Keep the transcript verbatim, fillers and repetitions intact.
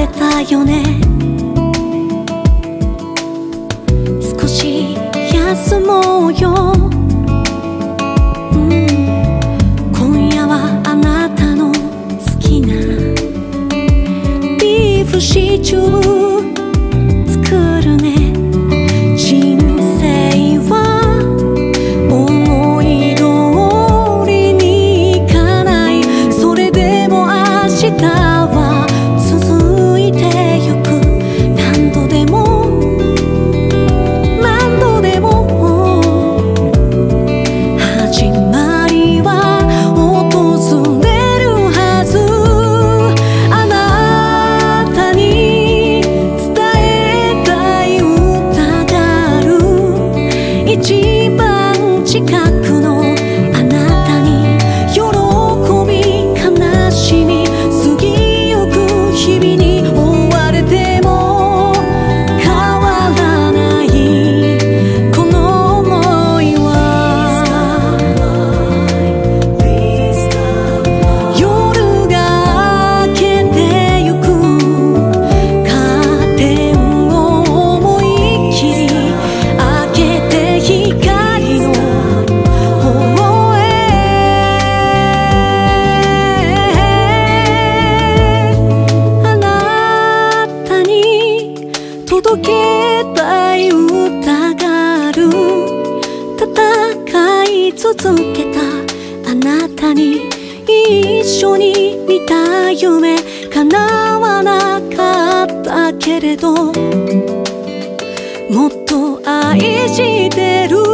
れたよね。少し休もうよ、うん、今夜はあなたの好きなビーフシチュー作るね。人生は思い通りにいかない。それでも明日は続いてゆく。何度でも何度でも始まりは訪れるはず。あなたに伝えたい歌がある。一番近くのあなたに喜び悲しみ過ぎゆく日々に追われても変わらないこの想いは、夜が明けてゆく。カーテンを思いっきり開けて光の方へ。あなたに届けたい歌がある。戦い続けたあなたに一緒に見た夢叶わなかったけれど、もっと愛してる